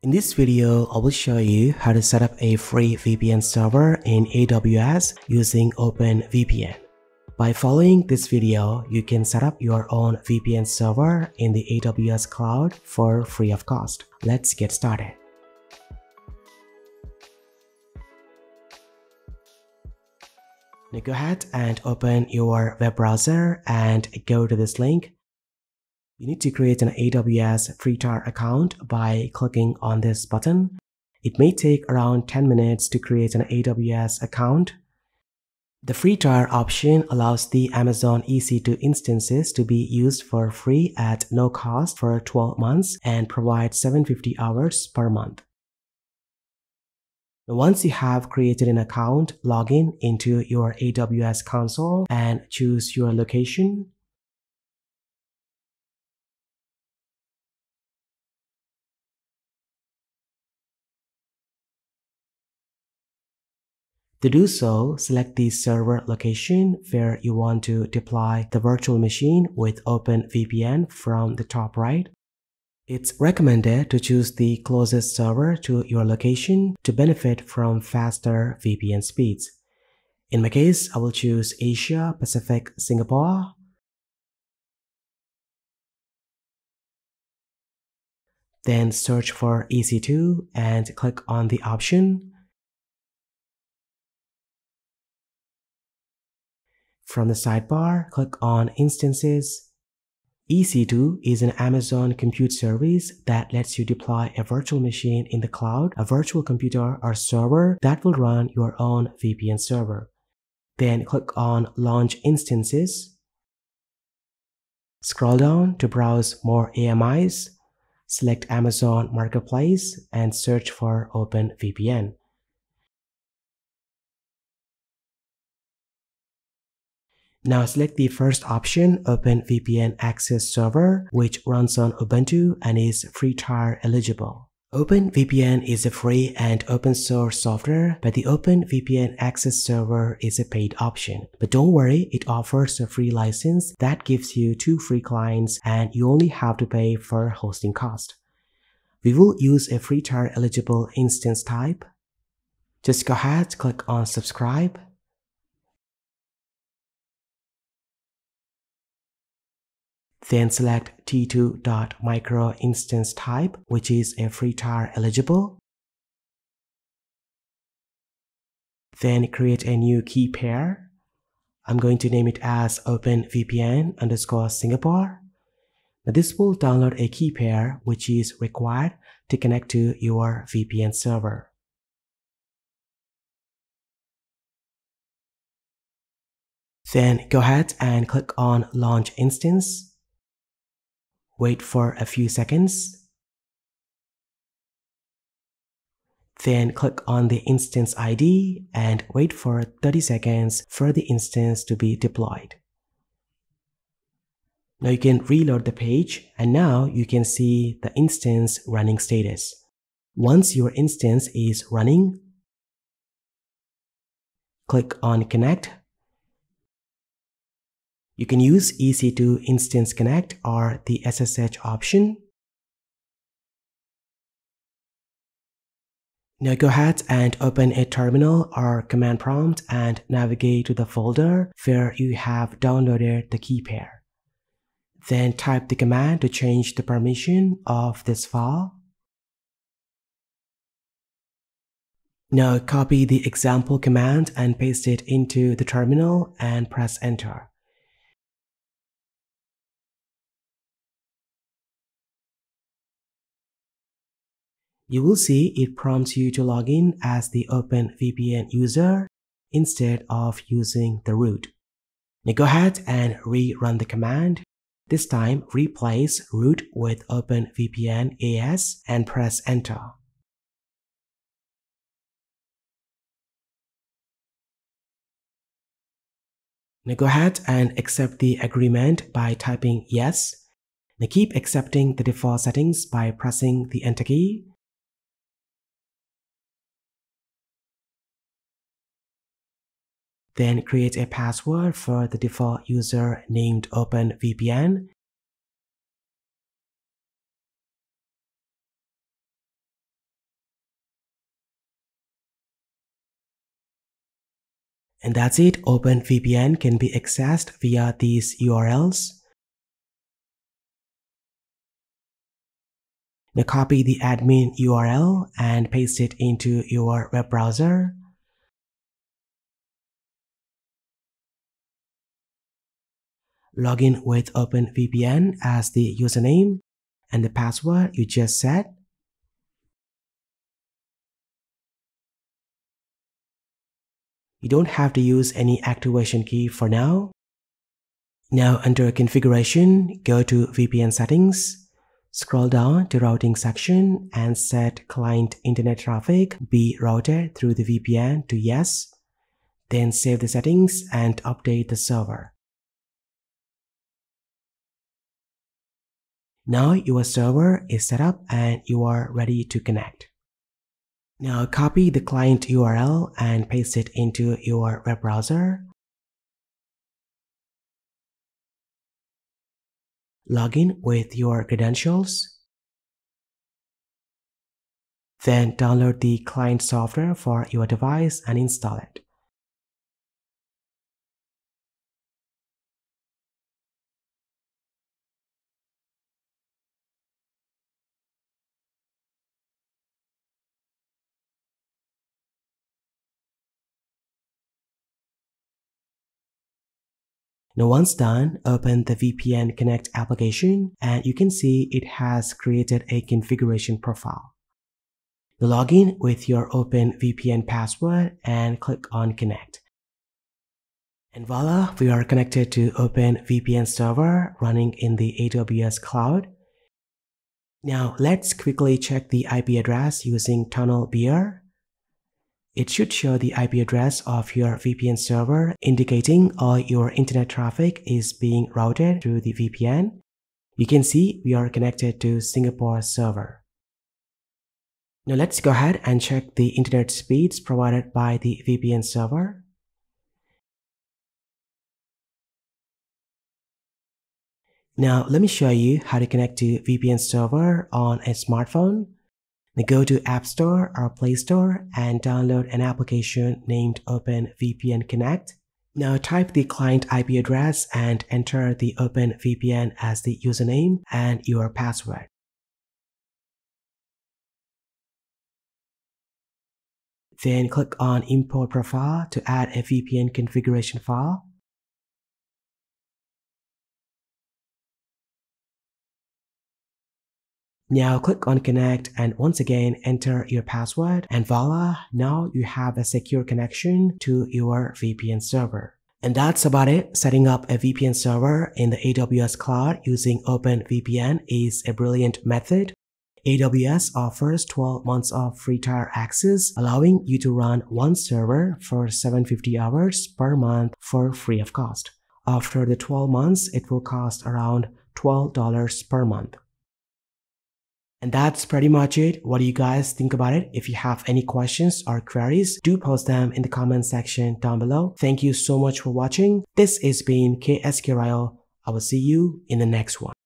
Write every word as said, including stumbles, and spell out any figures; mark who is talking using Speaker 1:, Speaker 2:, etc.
Speaker 1: In this video, I will show you how to set up a free V P N server in A W S using OpenVPN. By following this video, you can set up your own V P N server in the A W S cloud for free of cost. Let's get started. Now go ahead and open your web browser and go to this link. You need to create an A W S free tier account by clicking on this button. It may take around ten minutes to create an A W S account. The free tier option allows the Amazon E C two instances to be used for free at no cost for twelve months and provides seven hundred fifty hours per month. Now, once you have created an account, log in into your A W S console and choose your location. To do so, select the server location where you want to deploy the virtual machine with OpenVPN from the top right. It's recommended to choose the closest server to your location to benefit from faster V P N speeds. In my case, I will choose Asia Pacific Singapore. Then search for E C two and click on the option. From the sidebar, click on Instances. E C two is an Amazon compute service that lets you deploy a virtual machine in the cloud, a virtual computer or server that will run your own V P N server. Then click on Launch Instances. Scroll down to browse more A M Is. Select Amazon Marketplace and search for OpenVPN. Now select the first option, OpenVPN Access Server, which runs on Ubuntu and is free tier eligible. OpenVPN is a free and open source software, but the OpenVPN Access Server is a paid option. But don't worry, it offers a free license that gives you two free clients and you only have to pay for hosting cost. We will use a free tier eligible instance type. Just go ahead, click on Subscribe. Then select T two dot micro instance type, which is a free tier eligible. Then create a new key pair. I'm going to name it as OpenVPN underscore Singapore. Now this will download a key pair which is required to connect to your V P N server. Then go ahead and click on Launch Instance. Wait for a few seconds. Then click on the instance I D and wait for thirty seconds for the instance to be deployed. Now you can reload the page and now you can see the instance running status. Once your instance is running, click on Connect. You can use E C two Instance Connect or the S S H option. Now go ahead and open a terminal or command prompt and navigate to the folder where you have downloaded the key pair. Then type the command to change the permission of this file. Now copy the example command and paste it into the terminal and press enter. You will see it prompts you to log in as the OpenVPN user instead of using the root. Now go ahead and rerun the command. This time replace root with OpenVPN A S and press enter. Now go ahead and accept the agreement by typing yes. Now keep accepting the default settings by pressing the enter key. Then create a password for the default user named OpenVPN. And that's it. OpenVPN can be accessed via these U R Ls. Now copy the admin U R L and paste it into your web browser. Log in with OpenVPN as the username and the password you just set. You don't have to use any activation key for now. Now under configuration, go to V P N settings, scroll down to routing section and set client internet traffic be routed through the V P N to yes. Then save the settings and update the server. Now your server is set up and you are ready to connect. Now copy the client U R L and paste it into your web browser. Log in with your credentials. Then download the client software for your device and install it. Now once done, open the V P N Connect application and you can see it has created a configuration profile. Now log in with your OpenVPN password and click on Connect. And voila, we are connected to OpenVPN server running in the A W S cloud. Now let's quickly check the I P address using TunnelBear. It should show the I P address of your V P N server, indicating all your internet traffic is being routed through the V P N. You can see we are connected to Singapore server. Now let's go ahead and check the internet speeds provided by the V P N server. Now let me show you how to connect to V P N server on a smartphone. Now go to App Store or Play Store and download an application named OpenVPN Connect. Now type the client I P address and enter the OpenVPN as the username and your password. Then click on Import Profile to add a V P N configuration file. Now click on Connect and once again enter your password and voila, now you have a secure connection to your V P N server. And that's about it. Setting up a V P N server in the A W S cloud using OpenVPN is a brilliant method. A W S offers twelve months of free tier access, allowing you to run one server for seven hundred fifty hours per month for free of cost. After the twelve months, it will cost around twelve dollars per month. And that's pretty much it. What do you guys think about it? If you have any questions or queries, do post them in the comment section down below. Thank you so much for watching. This has been K S K Ryle. I will see you in the next one.